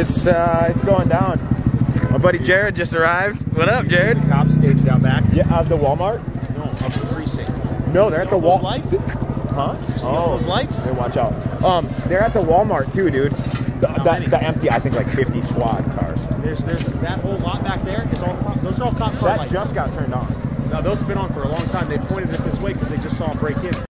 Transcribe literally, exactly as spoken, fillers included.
It's uh, it's going down. My buddy Jared just arrived. What up, Jared? The cops staged out back. Yeah, of the Walmart? No, of the precinct. No, they're at the wall. Lights? Huh? You see all those lights? Hey, watch out. Um, they're at the Walmart too, dude. The, the, the empty, I think, like fifty SWAT cars. There's there's that whole lot back there is all those are all cop car That lights. just got turned on. No, those have been on for a long time. They pointed it this way because they just saw a break in.